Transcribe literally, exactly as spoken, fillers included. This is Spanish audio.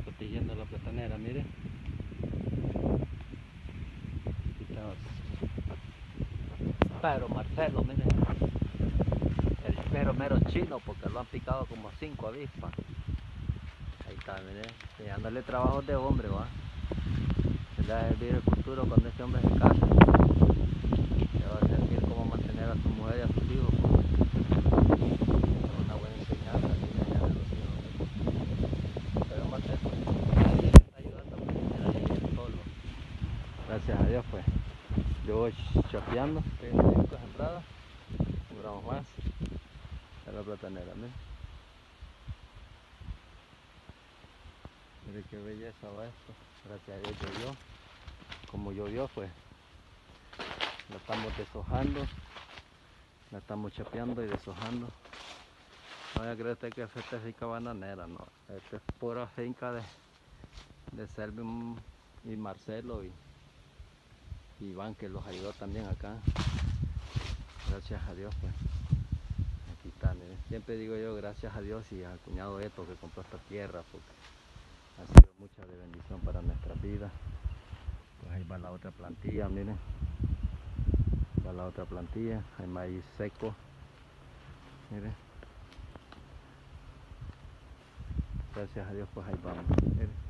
protegiendo la platanera, mire. Aquí tenemos pero Marcelo, mire, el mero mero chino, porque lo han picado como cinco avispas. Ahí está, mire, enseñándole trabajos de hombre, va. Se le va a servir el futuro cuando este hombre se case. Le va a servir cómo mantener a su mujer y a sus hijos. Es una buena enseñanza, así enseñarle a los hijos. Pero Marcelo, nadie le está ayudando a mantener ahí él solo. Gracias a Dios, pues. Yo voy chapeando, estoy en cinco sembradas, sembramos más. A la platanera, mire. Mire qué belleza va esto. Gracias a Dios llovió. Como llovió, pues la estamos deshojando, la estamos chapeando y deshojando. No voy a creer usted que esta es finca bananera, no. Esta es pura finca de, de Selvin y Marcelo y, y Iván, que los ayudó también acá. Gracias a Dios, pues. Aquí está, mire. Siempre digo yo gracias a Dios y al cuñado Eto que compró esta tierra, porque ha sido mucha de bendición para nuestras vidas. Pues ahí va la otra plantilla, miren. Va la otra plantilla, hay maíz seco. Miren. Gracias a Dios, pues ahí vamos. Miren.